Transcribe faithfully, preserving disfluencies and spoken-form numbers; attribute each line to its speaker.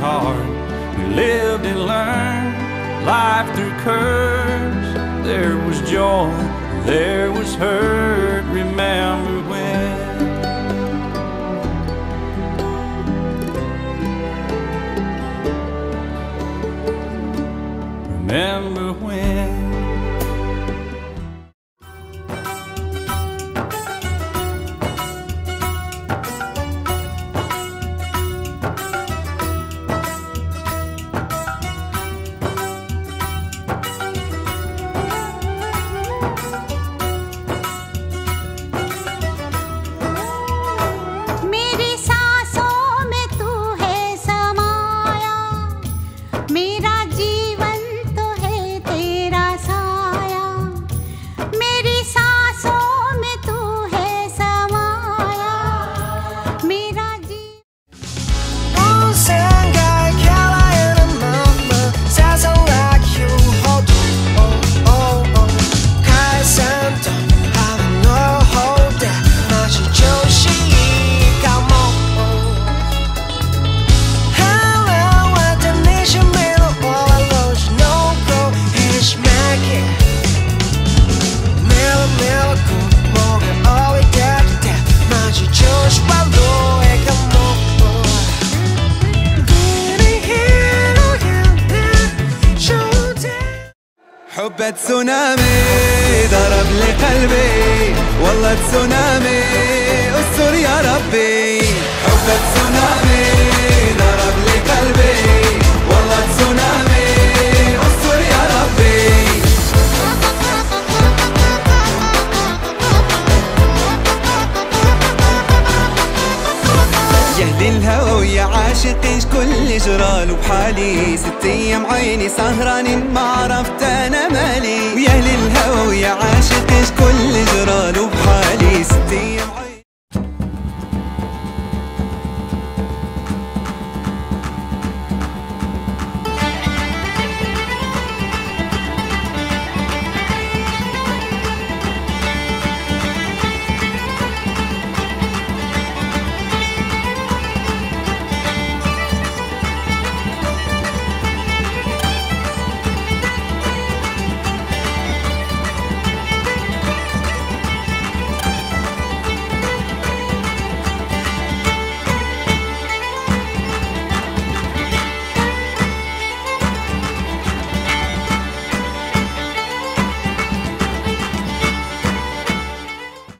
Speaker 1: heart. We lived and learned life through curves. There was joy, there was hurt. Remember when? Remember when?
Speaker 2: حب تسونامي ضرب لي قلبي، والله تسونامي استر يا ربي. حب تسونامي ضرب لي قلبي، والله تسونامي استر يا ربي. يا اهل الهوى ويا عاشقين شكون جرال وبحالي، ست ايام عيني سهرانين ما عرفت انا مالي. ويا اهل الهوى ويا عاشقين شكون جرال وبحالي، ست ايام